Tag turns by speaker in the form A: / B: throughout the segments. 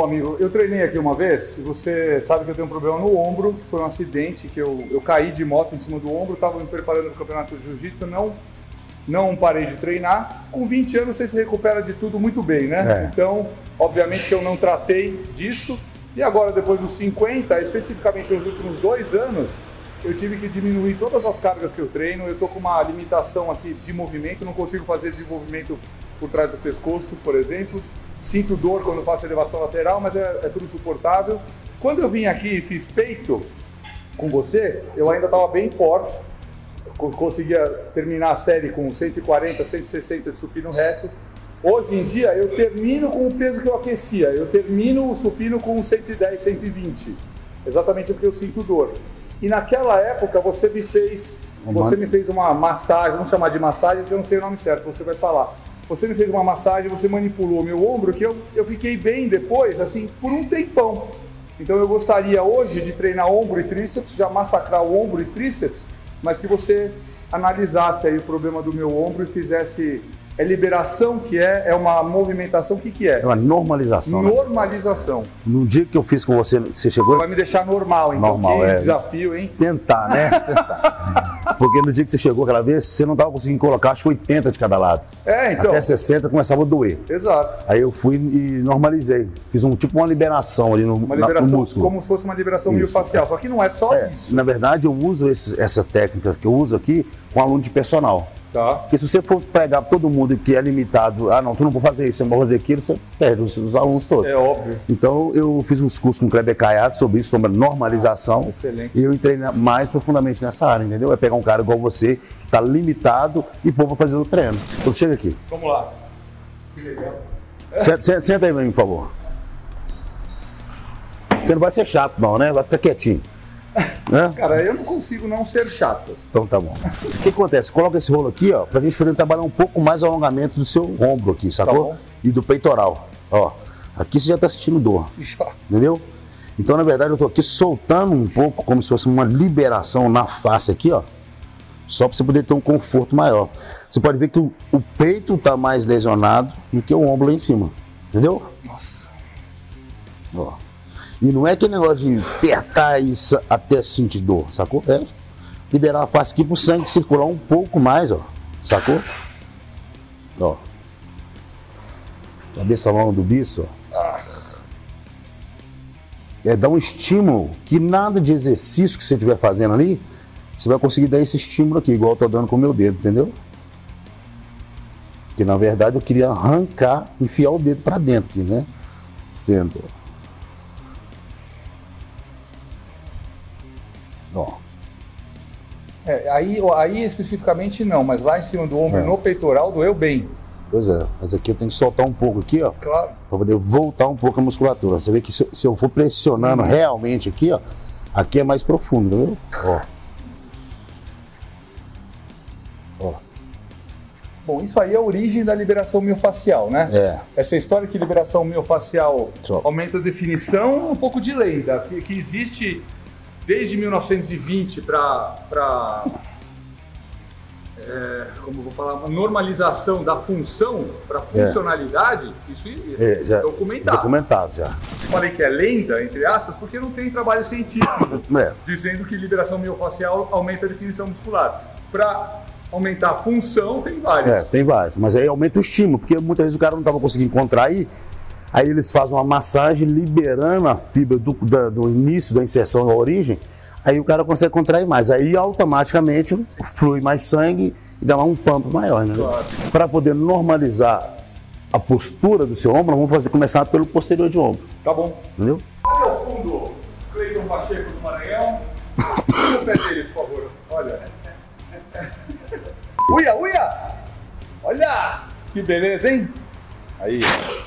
A: amigo, eu treinei aqui uma vez, você sabe que eu tenho um problema no ombro, que foi um acidente, que eu caí de moto em cima do ombro, estava me preparando para o campeonato de jiu-jitsu, não parei de treinar. Com 20 anos você se recupera de tudo muito bem, né? Então, obviamente que eu não tratei disso, e agora depois dos 50, especificamente nos últimos 2 anos, eu tive que diminuir todas as cargas que eu treino, eu estou com uma limitação aqui de movimento, não consigo fazer desenvolvimento por trás do pescoço, por exemplo. Sinto dor quando faço elevação lateral, mas é tudo suportável. Quando eu vim aqui e fiz peito com você, eu ainda estava bem forte, conseguia terminar a série com 140, 160 de supino reto. Hoje em dia eu termino com o peso que eu aquecia, eu termino o supino com 110, 120, exatamente porque eu sinto dor. E naquela época você me fez uma massagem, vamos chamar de massagem, porque eu não sei o nome certo, você vai falar. Você me fez uma massagem, você manipulou meu ombro, que eu fiquei bem depois, assim, por um tempão. Então eu gostaria hoje de treinar ombro e tríceps, já massacrar o ombro e tríceps, mas que você analisasse aí o problema do meu ombro e fizesse... É liberação que é uma movimentação, o que é?
B: É uma normalização.
A: Normalização.
B: Né? No dia que eu fiz com você, você chegou...
A: Você vai me deixar normal, então.
B: Normal,
A: que desafio, hein?
B: Tentar, né? Tentar. Porque no dia que você chegou aquela vez, você não estava conseguindo colocar, acho que 80 de cada lado.
A: Então.
B: Até 60 começava a doer.
A: Exato.
B: Aí eu fui e normalizei. Fiz tipo uma liberação ali no músculo.
A: Como se fosse uma liberação miofascial. Só que não é só isso.
B: Na verdade, eu uso essa técnica que eu uso aqui com aluno de personal.
A: Tá.
B: Porque se você for pegar todo mundo que é limitado, não, tu não pode fazer isso, você não pode fazer aquilo, você perde os alunos todos.
A: É óbvio.
B: Então eu fiz uns cursos com o Kleber Caiado sobre isso, sobre normalização.
A: Excelente.
B: E eu entrei mais profundamente nessa área, entendeu? É pegar um cara igual você, que está limitado, e pôr para fazer o treino. Então chega aqui.
A: Vamos lá. Que legal.
B: Senta aí pra mim, por favor. Você não vai ser chato não, né? Vai ficar quietinho. Né?
A: Cara, eu não consigo não ser chato.
B: Então tá bom. O que acontece? Coloca esse rolo aqui, ó, pra gente poder trabalhar um pouco mais o alongamento do seu ombro aqui, sacou?
A: Tá.
B: E do peitoral. Ó, aqui você já tá sentindo dor. Entendeu? Então, na verdade, eu tô aqui soltando um pouco, como se fosse uma liberação na face aqui, ó. Só pra você poder ter um conforto maior. Você pode ver que o peito tá mais lesionado do que o ombro lá em cima. Entendeu?
A: Nossa.
B: Ó. E não é aquele negócio de apertar isso até sentir dor, sacou? É liberar a face aqui pro sangue circular um pouco mais, ó. Sacou? Ó. Cabeça longa do bicho, ó. É dar um estímulo que nada de exercício que você estiver fazendo ali, você vai conseguir dar esse estímulo aqui, igual eu tô dando com o meu dedo, entendeu? Porque na verdade eu queria arrancar, enfiar o dedo pra dentro aqui, né? Sendo. Ó.
A: Aí especificamente não, mas lá em cima do ombro, no peitoral, doeu bem.
B: Pois é, mas aqui eu tenho que soltar um pouco aqui, ó.
A: Claro.
B: Pra poder voltar um pouco a musculatura. Você vê que se eu for pressionando realmente aqui, ó, aqui é mais profundo, entendeu? Ó. Ó.
A: Bom, isso aí é a origem da liberação miofascial, né? Essa história que liberação miofascial aumenta a definição, um pouco de lenda, que existe desde 1920 como vou falar, uma normalização da função para funcionalidade, isso é documentado.
B: Documentado já.
A: Eu falei que é lenda, entre aspas, porque não tem trabalho científico dizendo que liberação miofascial aumenta a definição muscular. Para aumentar a função, tem vários.
B: Tem vários, mas aí aumenta o estímulo, porque muitas vezes o cara não estava conseguindo contrair, aí eles fazem uma massagem liberando a fibra do início da inserção da origem, aí o cara consegue contrair mais, aí automaticamente flui mais sangue e dá um pump maior, né?
A: Claro.
B: Para poder normalizar a postura do seu ombro, vamos começar pelo posterior de ombro.
A: Tá bom.
B: Entendeu?
A: Olha ao fundo, Cleiton Pacheco do Maranhão. Olha o pé dele, por favor. Olha. Uia! Olha! Que beleza, hein? Aí.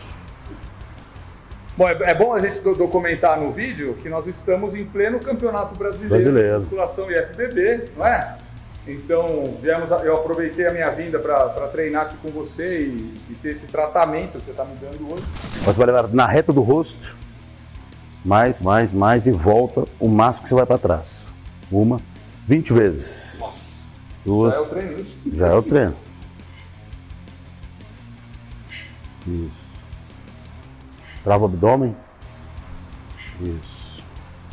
A: Bom, é bom a gente documentar no vídeo que nós estamos em pleno Campeonato Brasileiro de Musculação e FBB, não é? Então, eu aproveitei a minha vinda para treinar aqui com você e ter esse tratamento que você está me dando hoje.
B: Você vai levar na reta do rosto, mais e volta o máximo que você vai para trás. 20 vezes.
A: Nossa.
B: 2.
A: Já é o treino, isso?
B: Já é o treino. Isso. Trava o abdômen. Isso.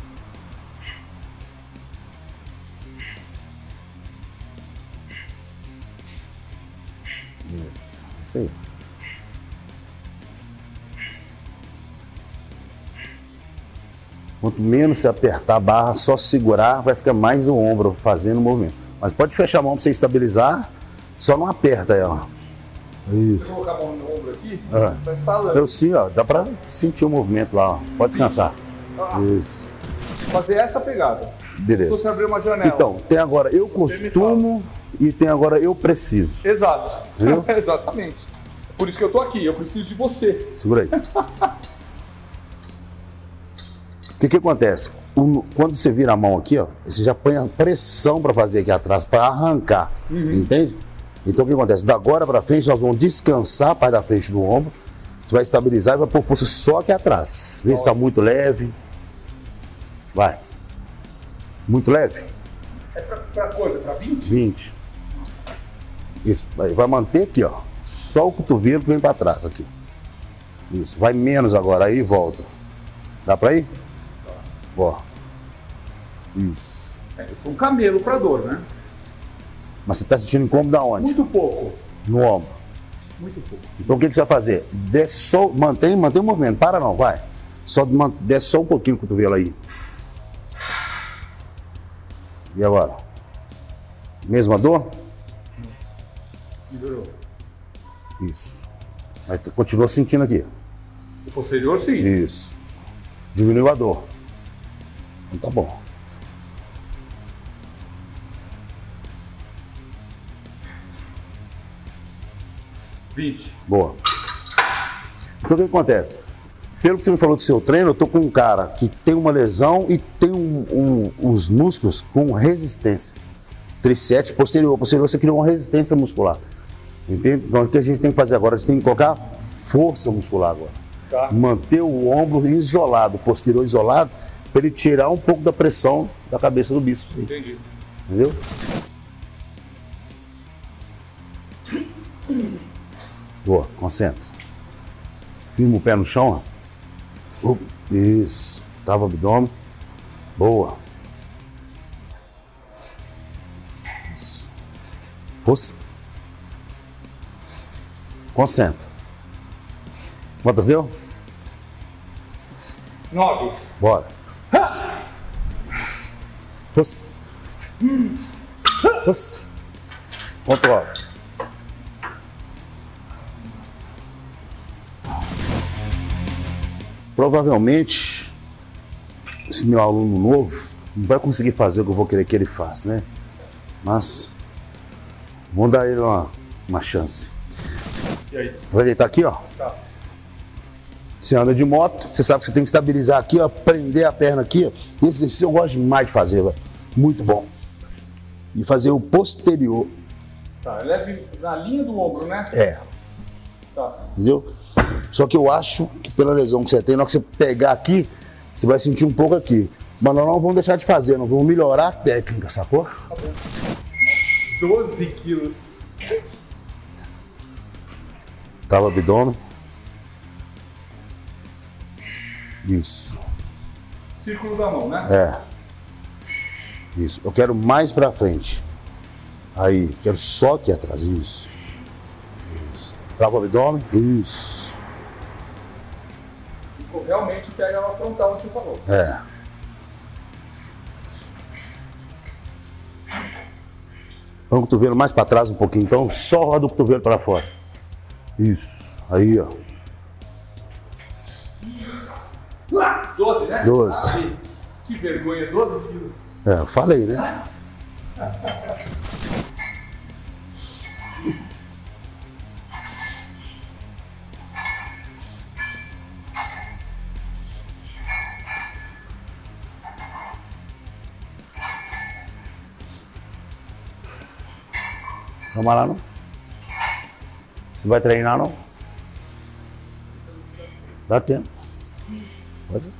B: Isso aí. Quanto menos você apertar a barra, só segurar, vai ficar mais o ombro fazendo o movimento. Mas pode fechar a mão para você estabilizar, só não aperta ela.
A: Isso. Se eu colocar a mão no ombro aqui, tá instalando.
B: Eu sim, ó, dá para sentir o movimento lá, ó. Pode descansar. Isso.
A: Fazer essa pegada.
B: Beleza.
A: Se você abrir uma janela.
B: Então, tem agora eu costumo e tem agora eu preciso.
A: Exato.
B: Entendeu?
A: Exatamente. Por isso que eu tô aqui, eu preciso de você.
B: Segura aí. O que acontece? Quando você vira a mão aqui, ó, você já põe a pressão para fazer aqui atrás, para arrancar. Entende? Então o que acontece? Da agora para frente, nós vamos descansar a parte da frente do ombro. Você vai estabilizar e vai pôr força só aqui atrás. Vê se está muito leve. Vai. Muito leve?
A: É para quanto? Para 20?
B: 20. Isso. Vai manter aqui, ó. Só o cotovelo que vem para trás aqui. Isso. Vai menos agora, aí volta. Dá para ir? Ó. Isso.
A: Eu sou um camelo para dor, né?
B: Mas você está sentindo incômodo aonde?
A: Muito pouco.
B: No ombro.
A: Muito pouco.
B: Então o que você vai fazer? Desce só, mantém o movimento. Para não, vai. Só desce só um pouquinho o cotovelo aí. E agora? Mesma dor?
A: Melhorou.
B: Isso. Mas continua sentindo aqui.
A: O posterior, sim.
B: Isso. Diminuiu a dor. Então tá bom. Boa. Então o que acontece? Pelo que você me falou do seu treino, eu tô com um cara que tem uma lesão e tem os músculos com resistência. Tricep posterior. Posterior você criou uma resistência muscular. Entende? Então o que a gente tem que fazer agora? A gente tem que colocar força muscular agora. Tá. Manter o ombro isolado, posterior isolado, para ele tirar um pouco da pressão da cabeça do bíceps.
A: Entendi.
B: Entendeu? Boa, concentra. Firma o pé no chão, ó. Isso. Trava o abdômen. Boa. Isso. Força. Concentra. Quantas deu?
A: 9.
B: Bora. Força. Força. Controla. Provavelmente, esse meu aluno novo não vai conseguir fazer o que eu vou querer que ele faça, né? Mas vamos dar ele uma chance.
A: E aí?
B: Vai deitar aqui, ó.
A: Tá.
B: Você anda de moto, você sabe que você tem que estabilizar aqui, ó, prender a perna aqui, ó. Esse exercício eu gosto demais de fazer, velho. Muito bom. E fazer o posterior.
A: Tá, leve na linha do ombro, né?
B: É.
A: Tá.
B: Entendeu? Só que eu acho que pela lesão que você tem, na hora que você pegar aqui, você vai sentir um pouco aqui. Mas nós não vamos deixar de fazer, nós vamos melhorar a técnica, sacou?
A: Tá bom. 12 quilos.
B: Trava o abdômen. Isso.
A: Círculo da mão, né?
B: É. Isso. Eu quero mais pra frente. Aí, quero só aqui atrás. Isso. Isso. Trava o abdômen. Isso.
A: Realmente pega a frontal, onde você falou.
B: É. Vamos o cotovelo mais para trás um pouquinho, então. Só roda o cotovelo para fora. Isso. Aí, ó.
A: 12, né?
B: 12.
A: Que vergonha, 12 quilos.
B: É, eu falei, né? Vamos lá, não? Você vai treinar, não? Dá tempo. Pode?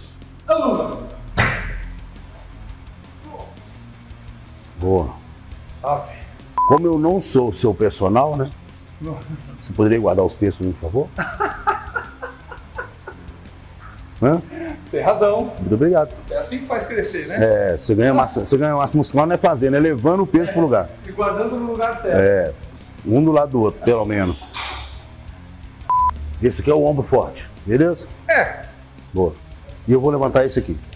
B: Boa. Como eu não sou seu personal, né? Você poderia guardar os pesos para mim, por favor? Hã?
A: Tem razão.
B: Muito obrigado.
A: É assim que faz crescer, né?
B: É, você ganha massa muscular não é fazendo, é levando o peso pro lugar.
A: E guardando no lugar certo.
B: É, um do lado do outro, pelo menos. Esse aqui é o ombro forte, beleza?
A: É.
B: Boa. E eu vou levantar esse aqui.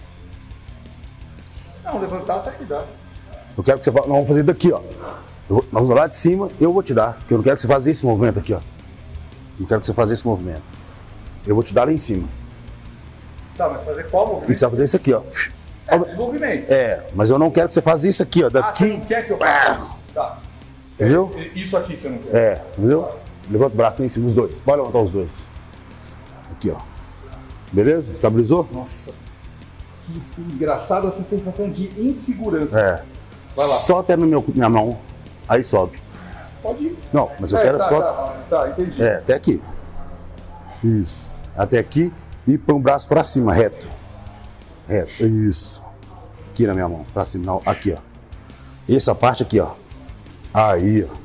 A: Não, levantar até que dá.
B: Eu quero que você faça. Nós vamos fazer daqui, ó. Nós vamos lá de cima, eu vou te dar. Porque eu não quero que você faça esse movimento aqui, ó. Não quero que você faça esse movimento. Eu vou te dar lá em cima.
A: Tá, mas fazer qual movimento?
B: E você vai fazer isso aqui, ó.
A: É, desenvolvimento.
B: É, mas eu não quero que você faça isso aqui, ó. Daqui.
A: Ah, você não quer que eu faça isso? Tá.
B: Entendeu?
A: Isso aqui você não quer.
B: É, entendeu? Levanta o braço lá em cima, os dois. Pode levantar os dois. Aqui, ó. Beleza? Estabilizou?
A: Nossa. Que engraçado essa sensação de insegurança.
B: É.
A: Vai lá.
B: Só até minha mão. Aí sobe.
A: Pode ir.
B: Não, mas eu quero só.
A: Tá, entendi.
B: É, até aqui. Isso. Até aqui e põe o braço pra cima, reto. Reto. Isso. Aqui na minha mão, pra cima. Não, aqui, ó. Essa parte aqui, ó. Aí, ó.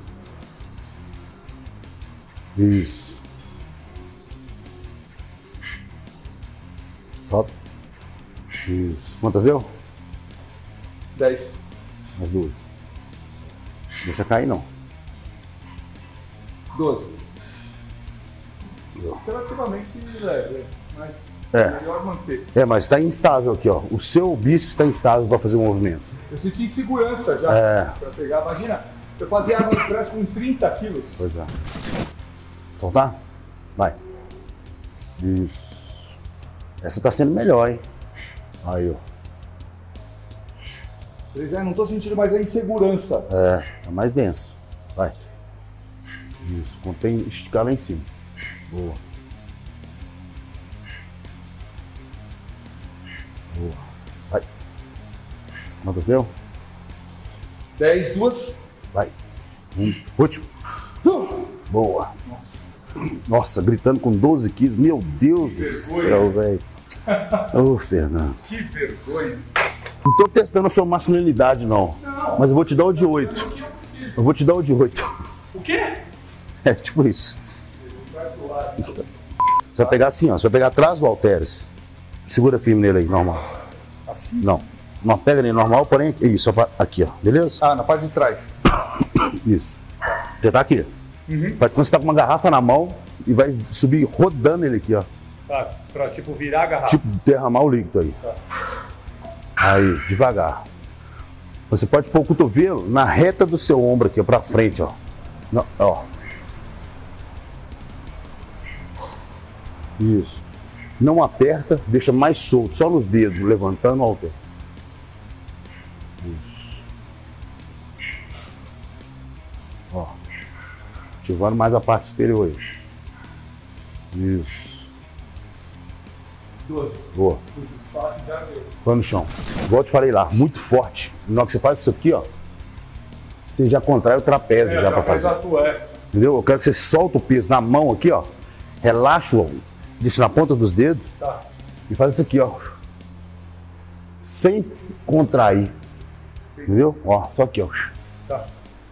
B: Isso. Sobe. Isso. Quantas deu?
A: 10.
B: As duas. Deixa cair, não.
A: 12.
B: Deu.
A: Relativamente leve, mas
B: É.
A: melhor manter.
B: É, mas tá instável aqui, ó. O seu bíceps está instável para fazer o movimento.
A: Eu senti insegurança já pra pegar. Imagina, eu fazia arma press com 30 quilos.
B: Pois é. Soltar? Vai. Isso. Essa tá sendo melhor, hein? Aí, ó.
A: Não tô sentindo mais a insegurança.
B: É, tá mais denso. Vai. Isso, contém, esticar lá em cima. Boa. Boa. Vai. Quantas deu?
A: 10, 2.
B: Vai. Último. Boa.
A: Nossa.
B: Nossa, gritando com 12 quilos. Meu Deus do céu, velho. Ô, Fernando.
A: Que vergonha.
B: Não tô testando a sua masculinidade, não.
A: Não.
B: Mas eu vou te dar o de 8. Eu vou te dar o de 8.
A: O quê?
B: É, tipo isso. Você vai pegar assim, ó. Você vai pegar atrás do halteres. Segura firme nele aí, normal.
A: Assim?
B: Não. Não, pega nele normal, porém, isso, aqui, ó. Beleza?
A: Ah, na parte de trás.
B: Isso. Você tá aqui.
A: Uhum.
B: Vai quando você tá com uma garrafa na mão e vai subir rodando ele aqui, ó.
A: Tá, pra tipo virar a garrafa.
B: Tipo, derramar o líquido aí.
A: Tá.
B: Aí, devagar. Você pode pôr o cotovelo na reta do seu ombro aqui, ó, pra frente, ó. Não, ó. Isso. Não aperta, deixa mais solto, só nos dedos, levantando o halteres. Isso. Ó. Ativando mais a parte superior aí. Isso.
A: 12.
B: Boa.
A: Fala que já deu.
B: Põe no chão. Igual eu te falei lá, muito forte. Na hora que você faz isso aqui, ó, você já contrai o trapézio já para fazer. Entendeu? Eu quero que você solta o peso na mão aqui, ó. Relaxa, ó, deixa na ponta dos dedos.
A: Tá.
B: E faz isso aqui, ó. Sem contrair. Entendeu? Ó, só aqui, ó.
A: Tá.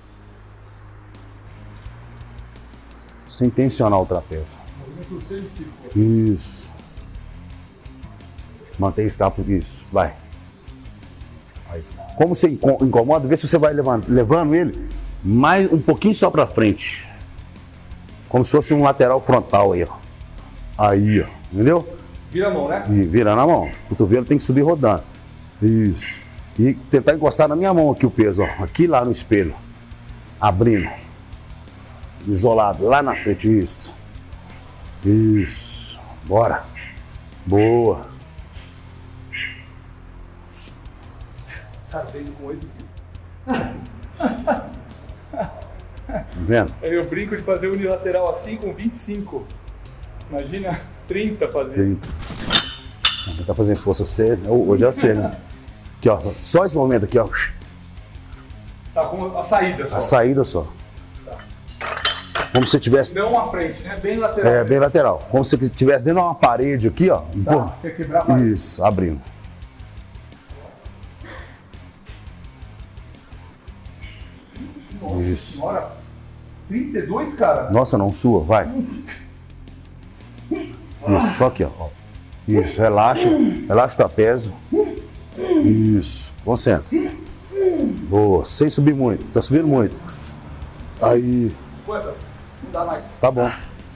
B: Sem tensionar o trapézio.
A: Movimento semicírculo.
B: Isso. Mantém escapa, isso. Vai. Aí. Como você incomoda, vê se você vai levando ele mais um pouquinho só pra frente. Como se fosse um lateral frontal aí, ó. Aí, ó. Entendeu?
A: Vira a mão, né?
B: E vira na mão. O cotovelo tem que subir rodando. Isso. E tentar encostar na minha mão aqui o peso, ó. Aqui lá no espelho. Abrindo. Isolado. Lá na frente. Isso. Isso. Bora. Boa.
A: Tá vendo com 8 quilos.
B: Tá vendo?
A: Eu brinco de fazer unilateral assim com 25. Imagina 30 fazendo.
B: 30. Não tá fazendo força séria. Hoje é sério, né? Aqui, ó. Só esse momento aqui, ó.
A: Tá com a saída só.
B: A saída só.
A: Tá.
B: Como se você tivesse.
A: Não a frente, né? Bem lateral.
B: É, bem lateral. Como se você estivesse dentro de uma parede aqui, ó.
A: Tá, você quer quebrar a parede.
B: Isso, abrindo.
A: Nossa
B: Isso.
A: senhora. 32, cara?
B: Nossa, não sua, vai. Isso, só aqui, ó. Isso, relaxa. Relaxa o trapézio. Isso, concentra. Boa, sem subir muito. Tá subindo muito. Aí.
A: Quantas? Não dá mais.
B: Tá bom.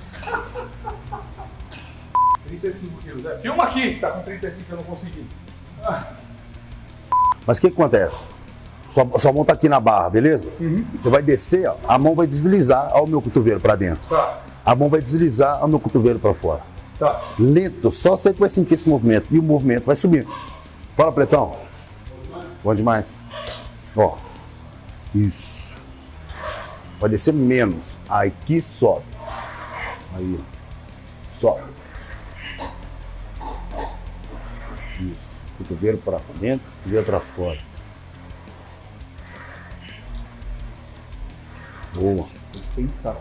A: 35 quilos. Filma aqui que tá com 35 que eu não consegui.
B: Mas o que acontece? Sua mão tá aqui na barra, beleza? Você vai descer, ó, a mão vai deslizar ao meu cotovelo para dentro.
A: Tá.
B: A mão vai deslizar ao meu cotovelo para fora.
A: Tá.
B: Lento, só você que vai sentir esse movimento. E o movimento vai subir. Bora, Pretão. Bom demais. Ó. Isso. Vai descer menos. Aqui sobe. Aí. Sobe. Isso. Cotovelo para dentro, cotovelo para fora. Boa.
A: Tem que pensar.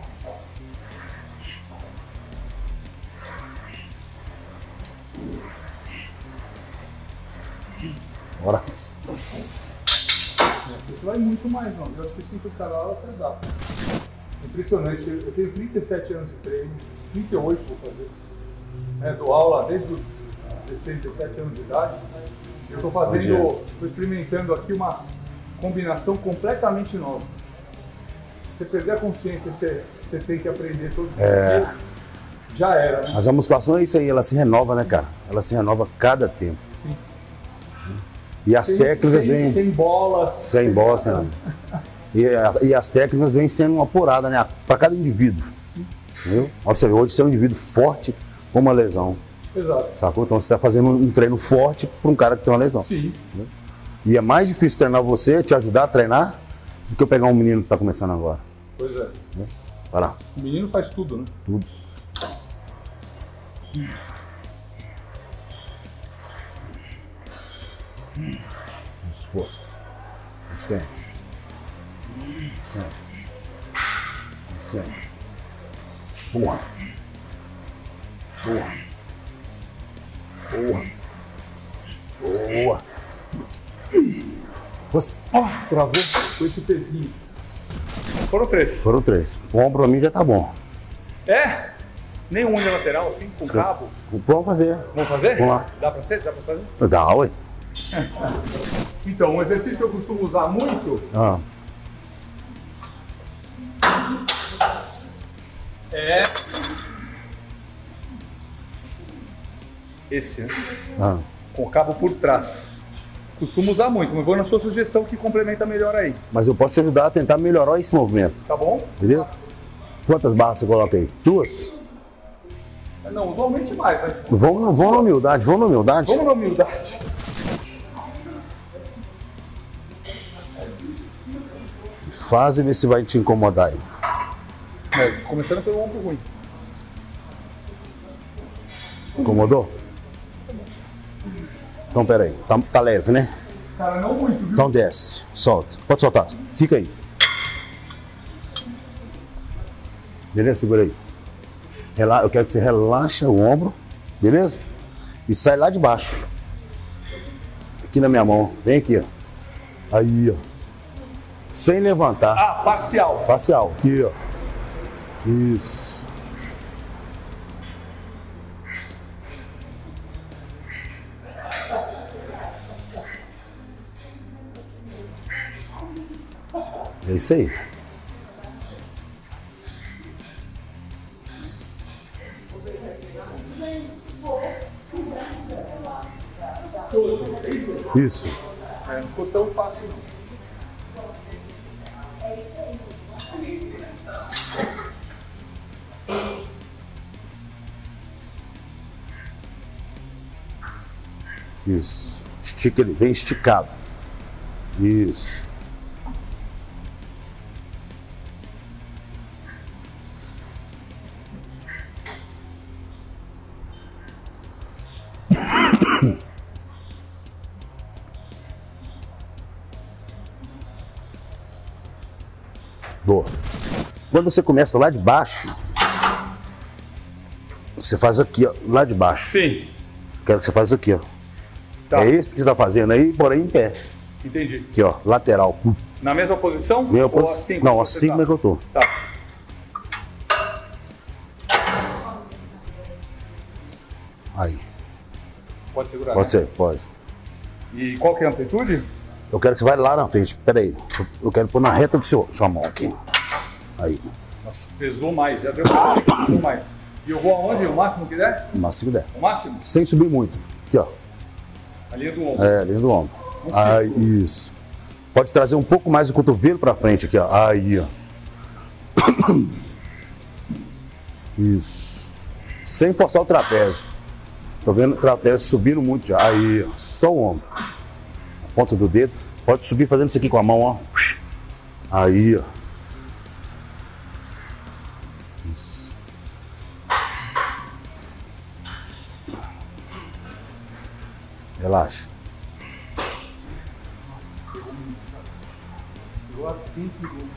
B: Bora.
A: Isso vai muito mais, não. Eu acho que 5 de cada aula até dá. Impressionante. Eu tenho 37 anos de treino, 38 vou fazer. Dou aula desde os 16, 17 anos de idade. Eu estou fazendo, estou experimentando aqui uma combinação completamente nova. Você perder a consciência, você tem que aprender todos os dias, já era, né?
B: Mas a musculação é isso aí, ela se renova, né, cara? Ela se renova cada tempo.
A: Sim.
B: E as técnicas vêm...
A: Sem bolas.
B: Sem bolas, sem nada. E as técnicas vêm sendo apuradas, né? Para cada indivíduo.
A: Sim.
B: Entendeu? Ó, pra você ver, hoje você é um indivíduo forte com uma lesão.
A: Exato.
B: Sacou? Então você está fazendo um treino forte para um cara que tem uma lesão.
A: Sim.
B: Entendeu? E é mais difícil treinar você, te ajudar a treinar, do que eu pegar um menino que está começando agora.
A: Pois é.
B: Vai lá.
A: O menino faz tudo, né?
B: Tudo. Isso, força. Sempre. Sempre. Sempre. Boa. Boa. Boa. Boa. Força.
A: Travou com esse pezinho. Foram 3.
B: Foram 3. O ombro pra mim já tá bom.
A: É? Nem unha lateral assim, com cabo?
B: Vamos fazer.
A: Vamos fazer?
B: Vamos lá.
A: Dá pra ser? Dá pra fazer?
B: Dá, ué.
A: Então, um exercício que eu costumo usar muito é esse, né? Com o cabo por trás. Costumo usar muito, mas vou na sua sugestão que complementa melhor aí.
B: Mas eu posso te ajudar a tentar melhorar esse movimento.
A: Tá bom?
B: Beleza? Quantas barras você coloca aí? 2?
A: Não, usualmente mais, mas...
B: Vamos na humildade, vamos na humildade.
A: Vamos na humildade.
B: Faz e vê se vai te incomodar aí.
A: Começando pelo ombro ruim.
B: Incomodou? Então, peraí. Tá leve, né?
A: Cara, não muito, viu?
B: Então desce. Solta. Pode soltar. Fica aí. Beleza? Segura aí. Eu quero que você relaxe o ombro. Beleza? E sai lá de baixo. Aqui na minha mão. Vem aqui, ó. Aí, ó. Sem levantar.
A: Ah, parcial.
B: Parcial. Aqui, ó. Isso. É isso aí. Isso.
A: Não ficou tão fácil, não.
B: Isso. Estica ele, bem esticado. Isso. Boa. Quando você começa lá de baixo, você faz aqui, ó, lá de baixo.
A: Sim.
B: Quero que você faça aqui, ó.
A: Tá.
B: É esse que você tá fazendo aí, porém em pé.
A: Entendi.
B: Aqui, ó, lateral.
A: Na mesma posição?
B: Mesma
A: Ou
B: posição.
A: assim?
B: Não, assim como é que eu tô.
A: Tá.
B: Aí.
A: Pode segurar,
B: Pode
A: né?
B: ser, pode.
A: E qual que é a amplitude?
B: Eu quero que você vá lá na frente. Pera aí. Eu quero pôr na reta do sua mão aqui. Aí.
A: Nossa, pesou mais, já deu pesou mais. E eu vou aonde? O máximo que der?
B: O máximo que der.
A: O máximo?
B: Sem subir muito. Aqui, ó.
A: A linha do ombro.
B: É, linha do ombro.
A: Um
B: Aí,
A: círculo.
B: isso. Pode trazer um pouco mais o cotovelo pra frente aqui, ó. Aí, ó. Isso. Sem forçar o trapézio. Tô vendo o trapézio subindo muito já. Aí, ó. Só o ombro. A ponta do dedo. Pode subir fazendo isso aqui com a mão, ó. Aí, ó. Isso. Relaxa.
A: Eu atento.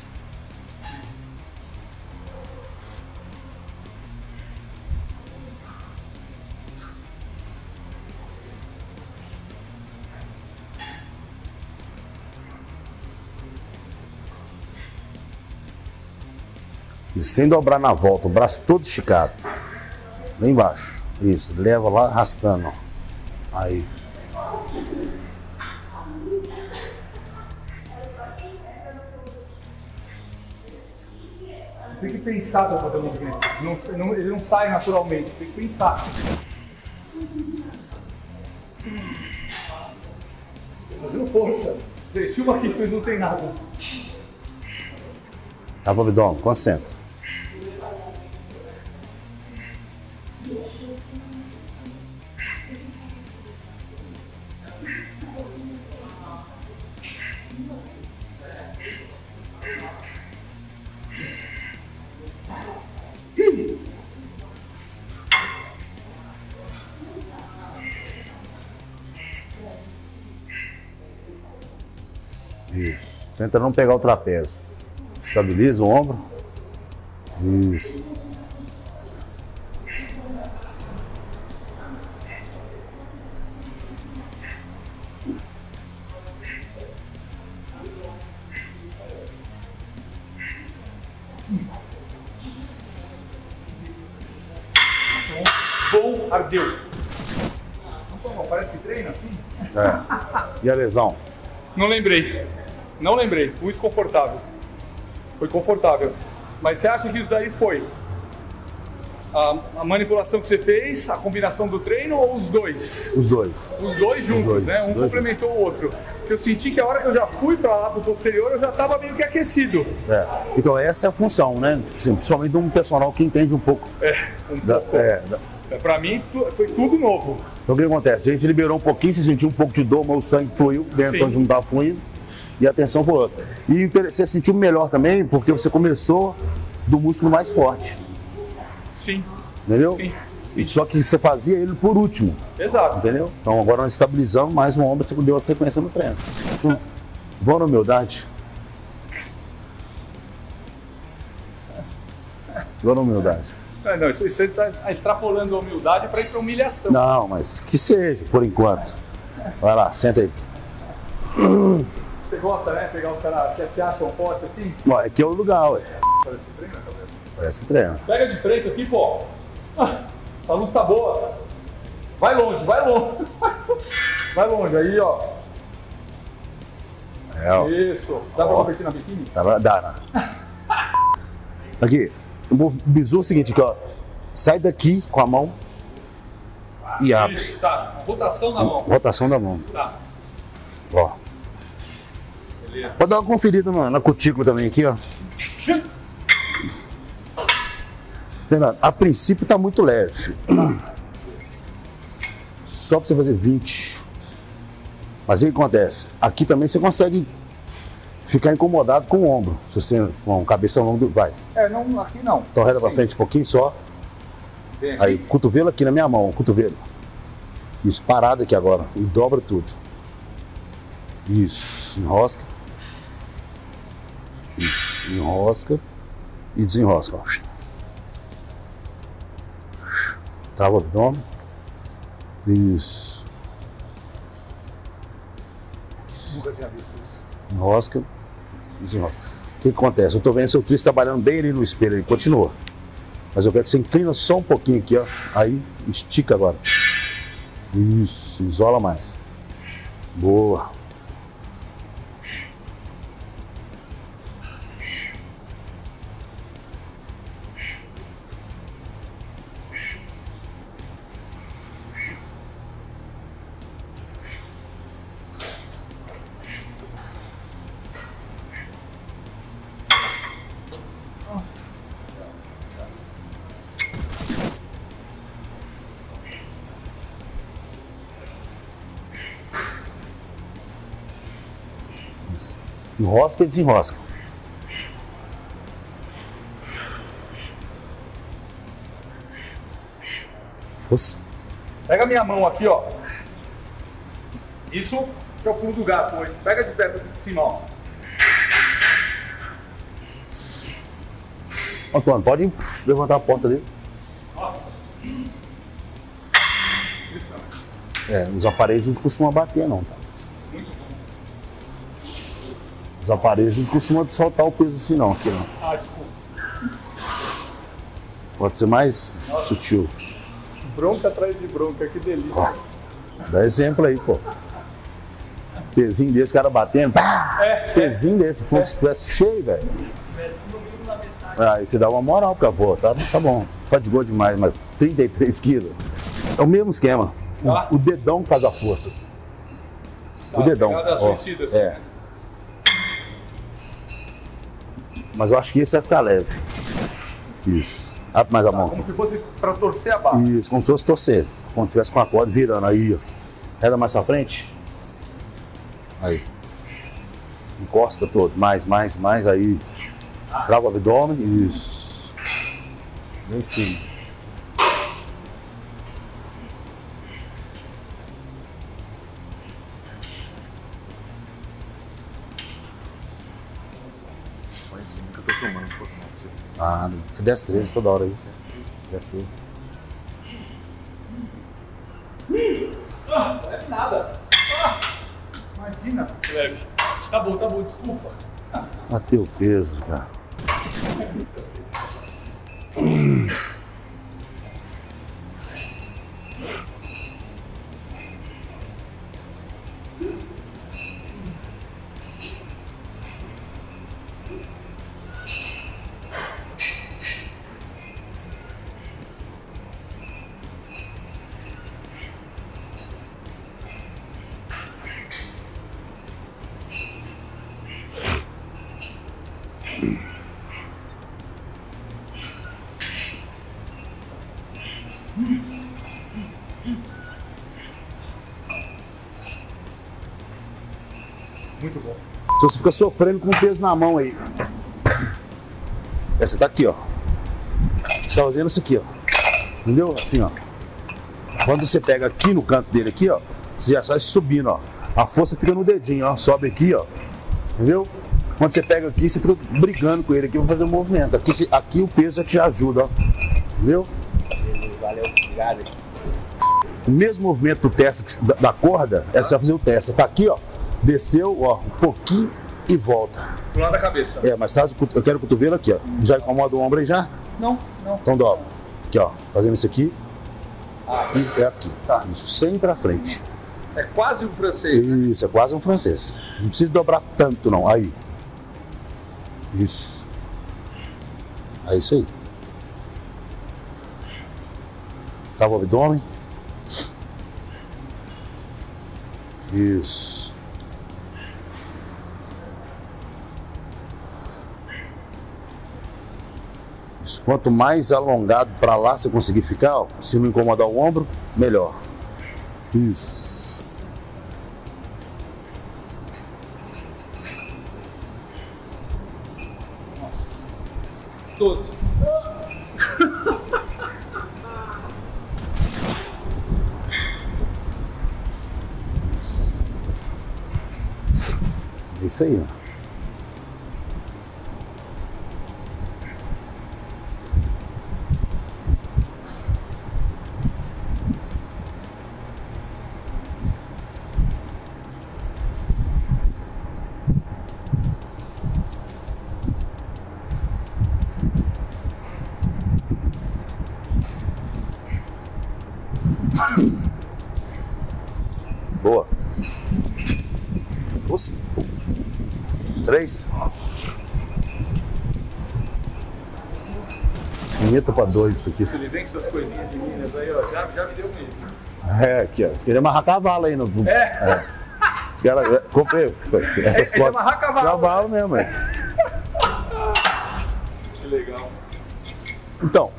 B: E sem dobrar na volta, o braço todo esticado. Lá embaixo. Isso, leva lá arrastando, ó. Aí.
A: Tem que pensar para fazer o movimento. Ele não sai naturalmente, tem que pensar. Tô fazendo força. Se uma aqui fez, não tem nada.
B: Trava o abdômen, concentra. Isso. Tenta não pegar o trapézio. Estabiliza o ombro. Isso.
A: Bom, ardeu. Não, parece que treina assim.
B: É. E a lesão?
A: Não lembrei. Não lembrei. Muito confortável. Foi confortável. Mas você acha que isso daí foi a manipulação que você fez, a combinação do treino ou os dois?
B: Os dois.
A: Os dois juntos,
B: dois,
A: né? Um
B: dois
A: complementou o outro. Porque eu senti que a hora que eu já fui para lá, pro posterior, eu já estava meio que aquecido.
B: É. Então essa é a função, né? Assim, principalmente de um personal que entende um pouco.
A: Para mim, foi tudo novo.
B: Então o que acontece? A gente liberou um pouquinho, você sentiu um pouco de dor, mas o sangue fluiu dentro
A: Sim.
B: onde não estava fluindo. E a tensão foi outra. E você sentiu melhor também porque você começou do músculo mais forte.
A: Sim.
B: Entendeu?
A: Sim. Sim.
B: Só que você fazia ele por último.
A: Exato.
B: Entendeu? Então agora nós estabilizamos mais um ombro, você deu a sequência no treino. Vão na humildade. Vão na humildade.
A: Não, isso você está extrapolando a humildade para ir para humilhação.
B: Não, mas que seja, por enquanto. Vai lá, senta aí.
A: Você gosta, né? Pegar os caras que se acham fortes assim?
B: Ó, aqui é o lugar, ué.
A: Parece que treina, tá vendo?
B: Parece que treina.
A: Pega de frente aqui, pô. Essa luz tá boa. Vai longe, vai longe. Vai longe, aí, ó.
B: É, ó.
A: Isso. Dá pra competir na biquíni?
B: Dá, né? Aqui, o bizu é o seguinte, aqui, ó. Sai daqui com a mão e abre.
A: Isso, tá. Rotação na mão.
B: Rotação da mão.
A: Tá.
B: Ó.
A: Beleza.
B: Pode dar uma conferida na cutícula também aqui, ó. Fernando, a princípio tá muito leve. Só pra você fazer 20. Mas aí o que acontece? Aqui também você consegue ficar incomodado com o ombro. Se você com a cabeça longa, vai.
A: Não, aqui não.
B: Então reta pra frente um pouquinho só.
A: Vem aqui.
B: Aí, cotovelo aqui na minha mão, cotovelo. Isso, parado aqui agora. E dobra tudo. Isso, enrosca. Isso, enrosca. E desenrosca, ó. Trava o abdômen. Isso.
A: Nunca tinha visto isso.
B: Enrosca. Desenrosca. O que acontece? Eu tô vendo seu tríceps trabalhando bem ali no espelho. Ele continua. Mas eu quero que você inclina só um pouquinho aqui, ó. Aí, estica agora. Isso, isola mais. Boa. Enrosca e desenrosca. Força.
A: Pega a minha mão aqui, ó. Isso que é o pulo do gato, ó. Pega de perto aqui de cima, ó.
B: Antônio, pode levantar a porta dele.
A: Nossa.
B: Os aparelhos não costumam bater, não, tá? Os aparelhos não costumam soltar o peso assim, não. Aqui, não.
A: Ah, desculpa.
B: Pode ser mais sutil.
A: Bronca atrás de bronca, que delícia.
B: Ó, dá exemplo aí, pô. Pezinho desse, cara batendo. Pezinho desse, como se estivesse cheio, velho. Aí você dá uma moral pra pô, tá bom. Fadigou demais, mas 33 quilos. É o mesmo esquema. O dedão que faz a força. O dedão. Ó,
A: suicida, assim, né?
B: Mas eu acho que esse vai ficar leve. Isso. Abre mais a mão.
A: Como se fosse para torcer a barra.
B: Isso, como se fosse torcer. Como se tivesse com a corda virando aí, ó. Rega mais pra frente. Aí. Encosta todo. Mais, aí. Trava o abdômen. Isso. Bem em cima. Ah, é 10, 13 toda hora aí. 10, 13.
A: Não é nada. Imagina. Leve. Tá bom, desculpa.
B: Bateu o peso, cara.
A: Muito bom.
B: Se você fica sofrendo com o peso na mão aí. Essa tá aqui, ó. Você tá fazendo isso aqui, ó. Entendeu? Assim, ó. Quando você pega aqui no canto dele aqui, ó, você já sai subindo, ó. A força fica no dedinho, ó. Sobe aqui, ó. Entendeu? Quando você pega aqui, você fica brigando com ele aqui pra fazer o movimento. Aqui o peso já te ajuda, ó. Entendeu?
C: Valeu, obrigado.
B: O mesmo movimento do testa da corda, é você vai fazer o testa. Tá aqui, ó. Desceu, ó, um pouquinho e volta.
A: Do lado da cabeça.
B: Mas eu quero o cotovelo aqui, ó. Já incomoda o ombro aí já?
A: Não.
B: Então dobra. Aqui, ó. Fazendo isso aqui. E é aqui.
A: Tá.
B: Isso, sempre pra frente.
A: É quase um francês.
B: Isso, é quase um francês. Não precisa dobrar tanto, não. Aí. Isso. É isso aí. Trava o abdômen. Isso. Isso. Quanto mais alongado para lá você conseguir ficar, ó, se não incomodar o ombro, melhor. Isso.
A: Nossa. 12.
B: É isso aí, ó. Os 3. Meta pra 2 isso aqui.
A: Ele vem com essas coisinhas de Minas aí, ó. Já me deu medo.
B: É, aqui, ó. Você queria amarrar cavalo aí no.
A: É.
B: Esse cara. Comprei essas
A: Ele
B: cotas.
A: amarrar cavalo.
B: Cavalo mesmo, é.
A: Que legal.
B: Então.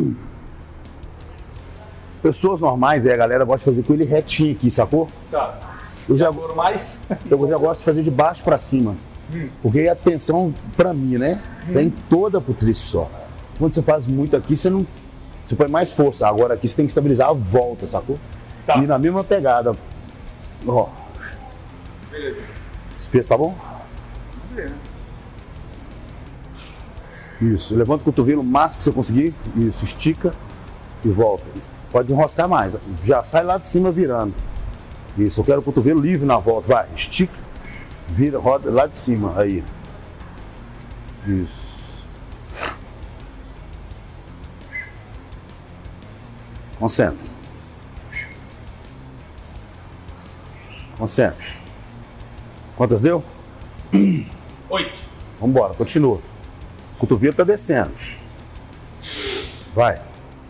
B: Pessoas normais, a galera gosta de fazer com ele retinho aqui, sacou?
A: Tá.
B: Eu já
A: mais.
B: Eu já gosto de fazer de baixo pra cima. Porque aí a tensão, pra mim, né? Vem toda pro tríceps só. Quando você faz muito aqui, você põe mais força. Agora aqui você tem que estabilizar a volta, sacou?
A: Tá.
B: E na mesma pegada. Ó.
A: Beleza.
B: Esse peso tá bom?
A: Vamos ver, né?
B: Isso. Levanta o cotovelo o máximo que você conseguir. Isso. Estica e volta. Pode enroscar mais. Já sai lá de cima virando. Isso. Eu quero o cotovelo livre na volta. Vai. Estica. Vira, roda lá de cima. Aí. Isso. Concentra. Concentra. Quantas deu?
A: 8.
B: Vamos embora, continua. O cotovelo tá descendo. Vai.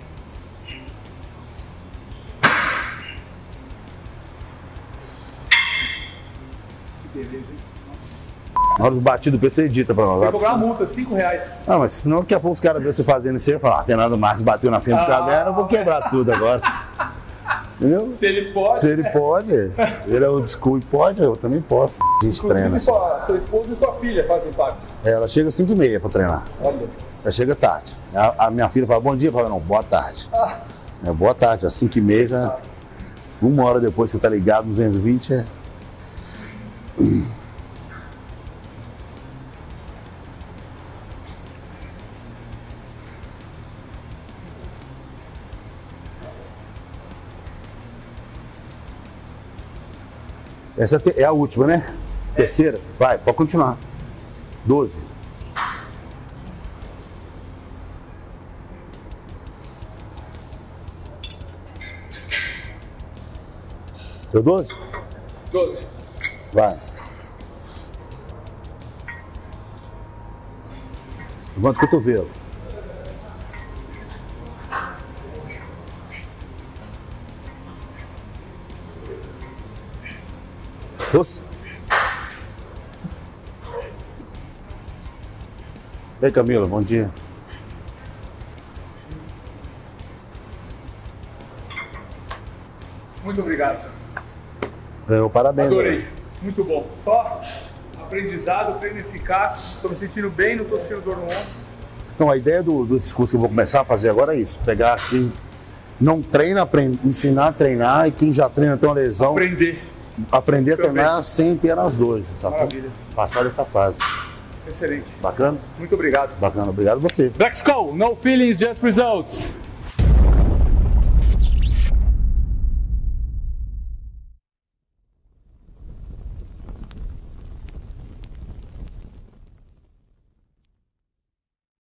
A: Que beleza, hein?
B: Na hora do batido, o PC edita pra nós.
A: Vai cobrar uma multa, R$5.
B: Ah, mas senão daqui a pouco os caras veem você fazendo isso aí e falam, Fernando Marques bateu na frente do caderno, eu vou quebrar tudo agora. Entendeu?
A: Se ele pode.
B: Se ele pode, ele é old school e pode, eu também posso. A gente treina.
A: Sua esposa e sua filha fazem parte.
B: Ela chega às 5h30 pra treinar.
A: Olha.
B: Ela chega tarde. A minha filha fala, bom dia, eu falo, não, boa tarde. É boa tarde, às 5h30 já. 1 hora depois você tá ligado, 220 é. Essa é a última, né? Terceira? Vai, pode continuar. 12. Deu 12?
A: 12.
B: Vai. Levanta o cotovelo. Força. E aí, Camila, bom dia.
A: Muito obrigado.
B: Parabéns.
A: Adorei.
B: Né?
A: Muito bom. Só aprendizado, treino eficaz. Estou me sentindo bem, não estou sentindo dor no ombro.
B: Então, a ideia dos cursos que eu vou começar a fazer agora é isso. Pegar quem não treina, ensinar a treinar, e quem já treina tem uma lesão. Aprender a treinar sem ter as dores, sabe?
A: Maravilha.
B: Passar dessa fase.
A: Excelente.
B: Bacana?
A: Muito obrigado.
B: Bacana, obrigado a você.
A: Black Skull, no feelings, just results.